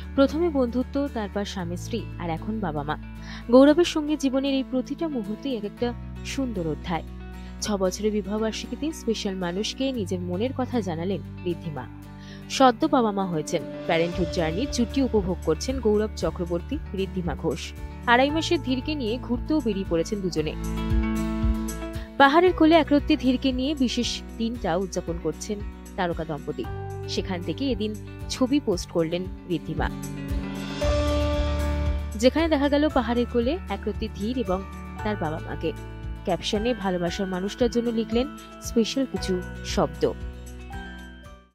প্রথমে বন্ধুত্ব, তারপর স্বামী স্ত্রী, আর এখন বাবা মা। গৌরবের সঙ্গে জীবনের এই প্রতিটা মুহূর্তই এক একটা সুন্দর অধ্যায়। 6 বছরের বিবাহবার্ষিকীতে স্পেশাল মানুষকে নিজের মনের কথা জানালেন ঋদ্ধিমা। সদ্য বাবা মা হয়েছেন, প্যারেন্টহুড জার্নির ছুটি উপভোগ করছেন গৌরব চক্রবর্তী, ঋদ্ধিমা ঘোষ। 2.5 মাসের ধীরকে নিয়ে ঘুরতেও বেরিয়ে পড়েছেন দুজনে। পাহাড়ের কোলে একরত্তি ধীরকে নিয়ে বিশেষ দিনটা উদযাপন করছেন তারকা দম্পতি। সেখান থেকে এদিন ছবি পোস্ট করলেন ঋদ্ধিমা, যেখানে দেখা গেল পাহাড়ের কোলে একরত্তি ধীর এবং তার বাবা মাকে। ক্যাপশনে ভালোবাসার মানুষটার জন্য লিখলেন স্পেশাল কিছু শব্দ।